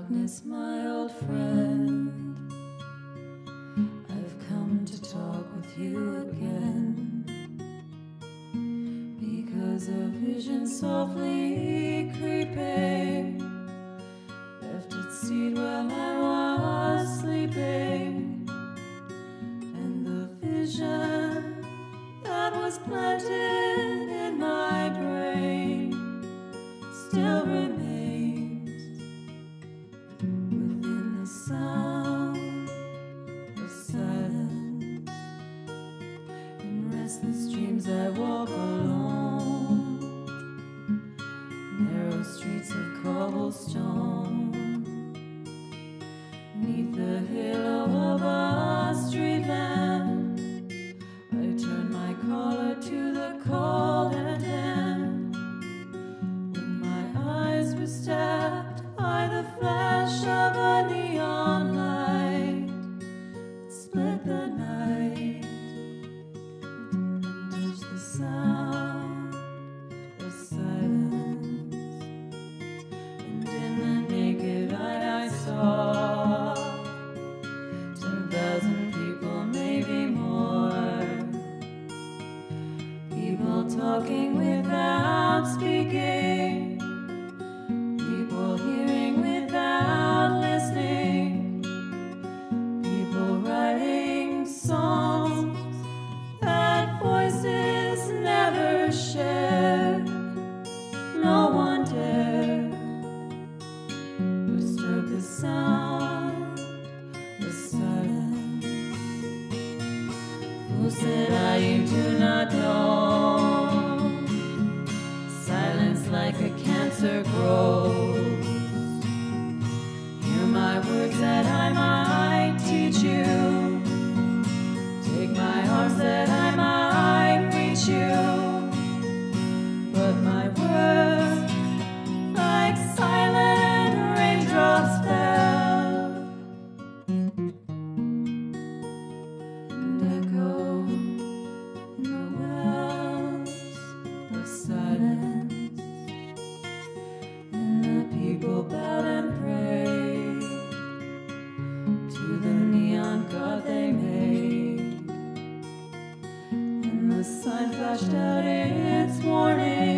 darkness, my old friend, I've come to talk with you again, because a vision softly creeping left its seed while I was sleeping, and the vision that was planted in my brain still remains within the sound of silence. In restless dreams I walk alone, narrow streets of cobblestone, neath the halo of a street lamp. I turn my collar to the cold and damp. When my eyes were stabbed by the flash of a neon light, it split the night and touched the sound of silence. And in the naked light I saw 10,000 people, maybe more, people talking without speaking, people hearing without listening, people writing songs that voices never shared. No one dared disturb the sound of silence. Who said you do not know? Silence like a cancer grows. Hear my words that I might teach you. Take my arms that I might reach you. But my words, like silent raindrops, fell and echoed in the wells of silence. And the people bowed and prayed to the neon god they made, and the sign flashed out its warning.